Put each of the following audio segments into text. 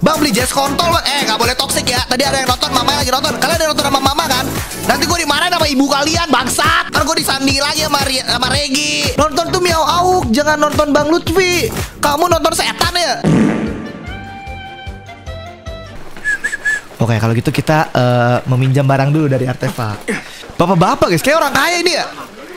Bang beli jazz kontol bang. Gak boleh toxic ya. Tadi ada yang nonton, mamanya lagi nonton. Kalian ada nonton sama mama kan? Nanti gue dimarahin sama ibu kalian, bangsat. Ntar gue disanding lagi sama Regi. Nonton tuh Miao Auk, jangan nonton Bang Lutfi. Kamu nonton setan ya? Oke, kalau gitu kita meminjam barang dulu dari artefak. Bapak-bapak guys, kayak orang kaya ini ya.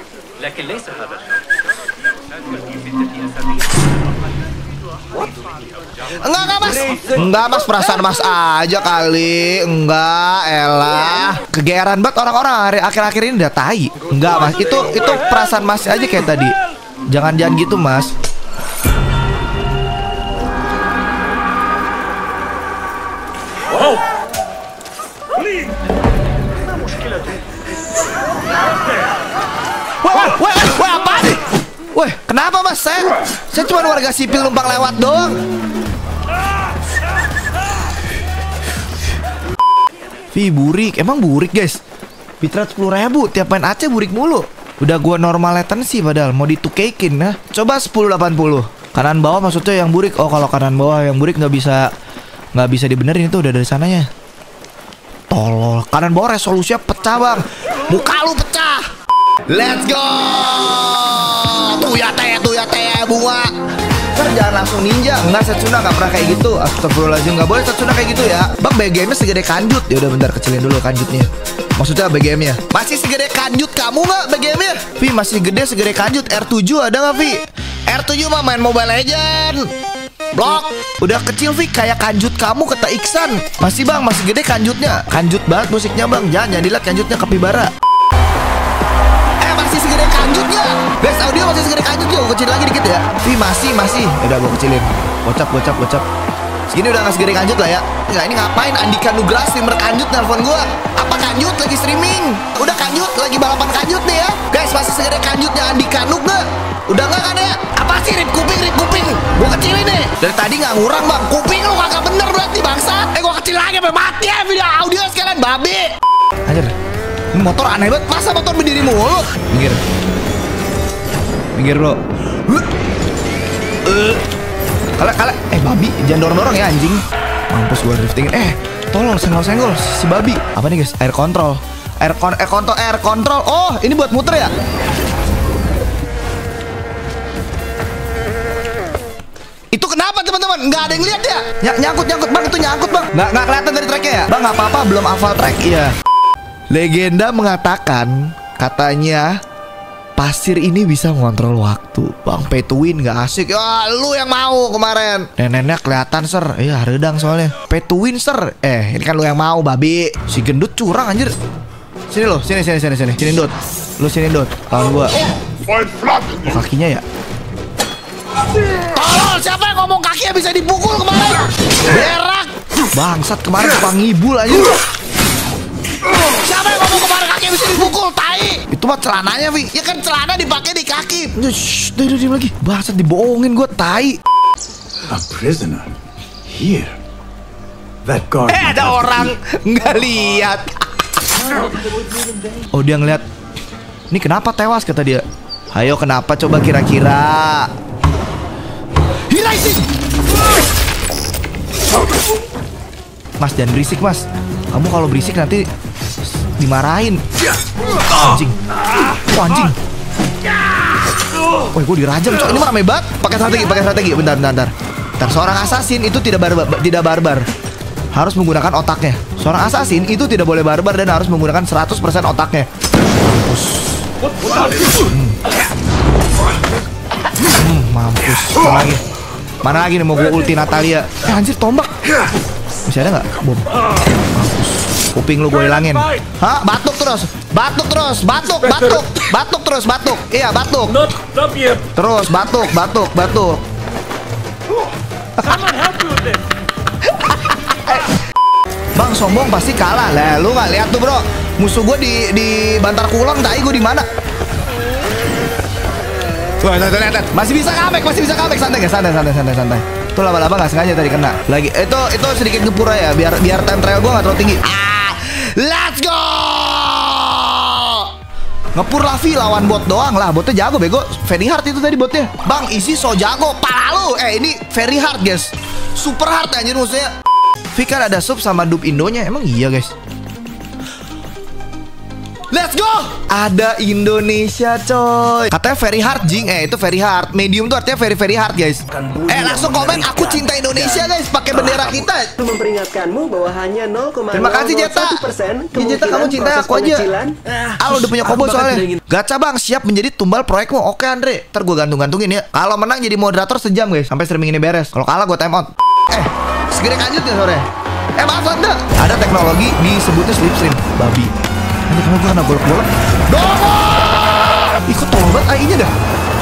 Enggak mas. Enggak mas, perasaan mas aja kali. Enggak, elah. Kegeeran banget orang-orang akhir-akhir ini udah tai. Enggak mas, itu perasaan mas aja kayak tadi. Jangan gitu mas. Wow. Wah, apa nih? Wah, kenapa mas? Saya cuma warga sipil numpang lewat doang. Burik, emang burik guys. Bitrate 10.000, tiap main Aceh burik mulu. Udah gua normal latency padahal mau ditukekin nah. Coba 1080. Kanan bawah maksudnya yang burik. Oh, kalau kanan bawah yang burik nggak bisa dibenerin, itu udah dari sananya. Tolol. Kanan bawah resolusinya pecah bang. Muka lu pecah. Let's go. Tuh ya teh bunga. Ntar jangan langsung ninja. Enggak, Setsuna nggak pernah kayak gitu. Astagfirullahaladzim, nggak boleh Setsuna kayak gitu ya. Bang, BGM-nya segede kanjut. Ya udah bentar, kecilin dulu kanjutnya. Maksudnya BGM-nya masih segede kanjut kamu nggak BGM-nya? Vi masih gede segede kanjut. R7 ada nggak Vi? R7 mah main Mobile Legend. Blok. Udah kecil Vi, kayak kanjut kamu kata Iksan. Masih bang, masih gede kanjutnya. Kanjut banget musiknya bang. Jangan dilihat kanjutnya Kapibara. Masih segede kanjutnya. Guys, audio masih segede kanjut juga. Kecil lagi dikit ya. Vi masih. Udah gua kecilin. Gocap. Segini udah gak segede kanjut lah ya. Nggak, ini ngapain Andika Nugraha streamer kanjut nelfon gua? Apa kanjut lagi streaming? Udah kanjut lagi balapan kanjut nih ya. Guys, masih segede kanjutnya Andika Nugraha. Udah nggak kan ya? Apa sih rip kuping? Gua kecilin nih. Dari tadi nggak ngurang bang. Kuping lu kagak bener berarti bangsat. Gua kecil lagi sampai mati ya video audio sekalian babi. Anjir. Ini motor aneh banget. Masa motor berdiri mulu? Minggir bro. Kala babi, jangan dorong-dorong ya anjing. Mampus gua drifting. Tolong senggol-senggol si babi. Apa nih guys? Air control. Air control. Oh, ini buat muter ya? Itu kenapa teman-teman? Nggak ada yang lihat ya? Nyangkut bang, itu nyangkut bang. Nggak kelihatan dari tracknya ya? Bang, nggak apa-apa, belum hafal track. Iya. Legenda mengatakan, katanya pasir ini bisa mengontrol waktu. Bang, pay to win gak asik. Lu yang mau kemarin. Neneknya kelihatan ser. Iya, redang soalnya. Pay to win ser. Ini kan lu yang mau babi. Si gendut curang anjir. Sini lo, sini. Sini Dut. Lu sini Dut. Lawan gua. Kakinya ya. Tolol, siapa yang ngomong kakinya bisa dipukul kemarin? Berak. Bangsat, kemarin tukang ngibul aja. Siapa yang ngomong kemarin kakinya bisa dipukul? Tai. Itu mah celananya, Vi. Ya kan celana dipakai di kaki. Shh, udah diam lagi. Bangsat, dibohongin gue, tai. A prisoner here. That guard. Ada orang nggak lihat. Oh, dia ngeliat. Ini kenapa tewas kata dia. Ayo, kenapa coba kira-kira? Rising. Mas, jangan berisik mas. Kamu kalau berisik nanti dimarahin. Anjing. Anjing. Woi, gue dirajam coy. Ini mah rame banget. Pakai strategi. Bentar. Seorang assassin itu tidak barbar. Harus menggunakan otaknya. Seorang assassin itu tidak boleh barbar dan harus menggunakan 100% otaknya. Mampus. Mana lagi nih mau gue ulti Natalia. Anjir, tombak. Masih ada nggak bom? Mampus. Kuping lu gue hilangin. Hah? Batuk terus. Iya, batuk. Terus batuk. Bang, sombong pasti kalah. Lah, lu nggak lihat tuh, bro. Musuh gue di Bantar Kulon, tai gue di mana? Tuh, lihat. Masih bisa comeback. Santai. Tuh laba-laba nggak sengaja tadi kena. Lagi itu sedikit ngepura ya, biar time trial gue nggak terlalu tinggi. Let's go. Ngepur Lavi lawan bot doang lah. Botnya jago bego. Very hard itu tadi botnya. Bang, isi so jago. Pala lu. Ini very hard guys. Super hard anjir musuhnya. Vi kan ada sub sama dub Indonya. Emang iya guys? Let's go! Ada Indonesia coy. Katanya very hard Jing. Itu very hard. Medium tuh artinya very very hard guys. Langsung komen aku cinta Indonesia guys. Pakai bendera kita. Memperingatkanmu bahwa hanya 0,01% Terima kasih Jeta. Jeta kamu cinta aku aja. Udah punya kobo soalnya. Gacha bang siap menjadi tumbal proyekmu. Oke Andre. Ntar gue gantung-gantungin ya. Kalau menang jadi moderator sejam guys. Sampai streaming ini beres. Kalau kalah gue time out. Segera lanjut ya sore. Maaf Anda. Ada teknologi disebutnya slipstream. Babi. Ini karena gue kena golok-golok. Domo! Ikut tolong banget AI-nya dah.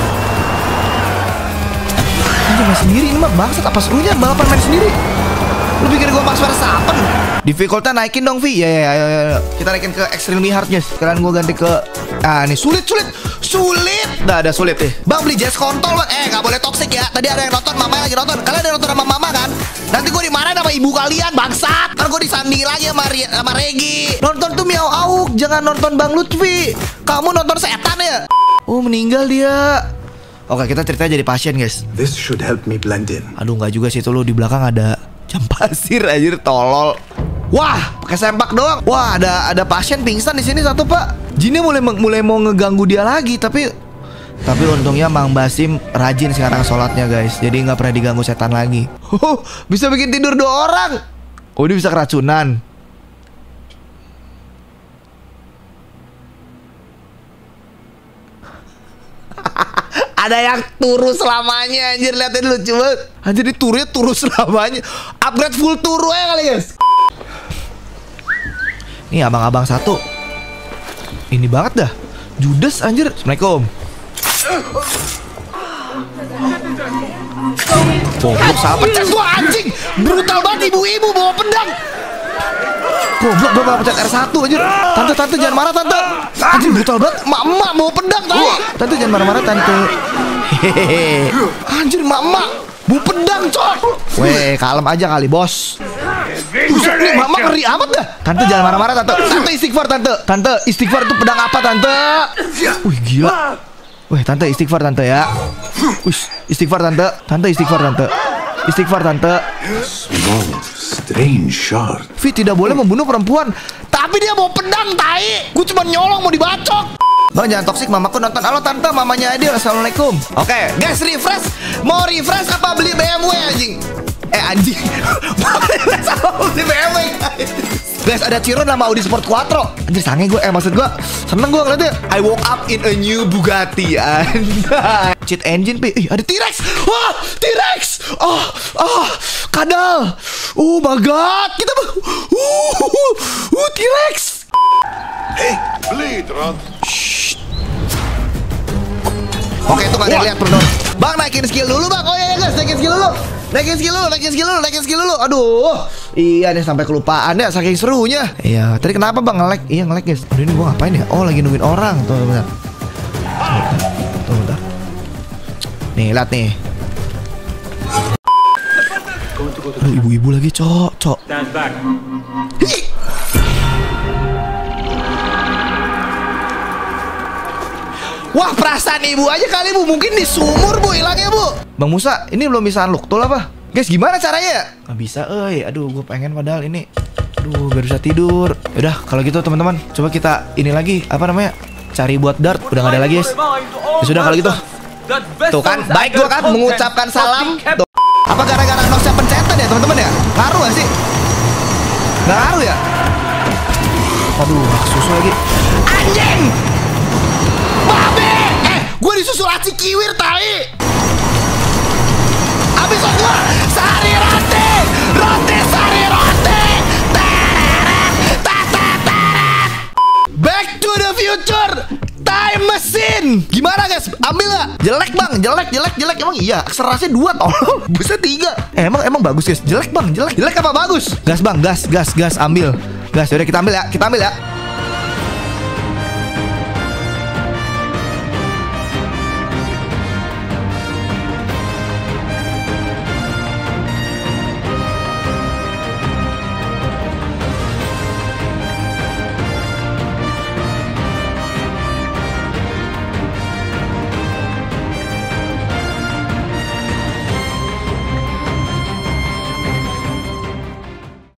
Ini main sendiri ini mah bangsat. Apa serunya balapan main sendiri? Lu pikir gue Max Verstappen? Difficulty naikin dong Vi. Ya. Kita naikin ke extremely hard guys. Sekarang gue ganti ke ini sulit. Dah ada sulit nih. Bang beli jazz kontol bang. Gak boleh toxic ya. Tadi ada yang nonton, mamanya lagi nonton. Kalian ada yang nonton sama mama kan? Nanti gue dimarahin sama ibu kalian bangsat. Ntar gue disanding lagi sama Regi. Nonton tuh Miao Auk. Jangan nonton Bang Lutfi. Kamu nonton setan ya? Oh meninggal dia. Oke kita ceritanya jadi pasien guys. This should help me blend in. Aduh nggak juga sih itu lo di belakang ada jam pasir anjir tolol. Wah, pakai sempak doang. Wah, ada pasien pingsan di sini satu, Pak. Jinnya mulai mau ngeganggu dia lagi, tapi untungnya Mang Basim rajin sekarang sholatnya, guys. Jadi nggak pernah diganggu setan lagi. Bisa bikin tidur 2 orang. Oh, ini bisa keracunan. Ada yang turu selamanya, anjir. Liatin lucu banget. Anjir, ini turunnya turu selamanya. Upgrade full turu ya kali, guys. Nih abang-abang satu. Ini banget dah. Judes anjir. Assalamualaikum. Goblok salah pencet gua anjing. Brutal banget ibu-ibu bawa pedang. Goblok gua bawa pencet R1 anjir. Tante jangan marah tante. Anjir brutal banget. Emak bawa pedang tadi. Tante jangan marah-marah tante. Hehehe. Anjir emak bawa pedang cok. Weh kalem aja kali bos. Buset nih mama ngeri amat dah. Tante jangan marah-marah tante. Tante istighfar tante. Tante istighfar itu pedang apa tante? Wih gila. Wih tante istighfar tante ya. Wih istighfar tante. Tante istighfar tante. Istighfar tante. Small, strange shard. Vi tidak boleh membunuh perempuan. Tapi dia mau pedang tai. Gue cuma nyolong mau dibacok. Bang jangan toksik mamaku nonton. Halo tante mamanya Adil. Assalamualaikum. Oke guys refresh. Mau refresh apa beli BMW anjing? Anjing. Mau refresh apa beli BMW guys ada Chiron sama Audi Sport Quattro. Anjir sange gue. Maksud gue seneng gue ngeliatnya. I woke up in a new Bugatti. Cheat engine pi. Ada T-Rex. Wah T-Rex. Kadal. Oh my god. Kita T-Rex. Hey, bleed, Rod. Oke itu gak ada yang lihat bro. Bang naikin skill dulu bang. Oh iya guys naikin skill dulu. Naikin skill dulu. Aduh. Iya nih sampai kelupaan ya saking serunya. Iya tadi kenapa bang nge-lag? Iya nge-lag guys. Aduh ini gua ngapain ya? Oh lagi nungguin orang. Tuh bentar. Nih lihat nih. Aduh ibu-ibu lagi cok. Wah perasaan ibu aja kali bu. Mungkin di sumur bu hilangnya bu. Bang Musa ini belum bisa unlock tool apa? Guys gimana caranya? Gak bisa aduh gue pengen padahal ini. Aduh biar bisa tidur. Yaudah kalau gitu teman-teman coba kita ini lagi apa namanya cari buat dart. Udah gak ada lagi guys. Ya sudah kalau gitu. Tuh kan baik gue kan mengucapkan salam. Tuh. Apa gara-gara nosnya pencetan ya teman-teman ya? Ngaruh gak sih? Gak ngaruh ya? Aduh susu lagi. Anjing! Babe! Gue disusul aci kiwir tai. Abis gua sari roti. Sari roti. Back to the future. Time machine. Gimana guys? Ambil gak? Jelek bang. Jelek. Emang iya. Akselerasinya 2 tolong. Bisa 3. Emang bagus guys. Jelek bang. Jelek apa bagus? Gas bang. Gas. Ambil. Gas. Yaudah kita ambil ya.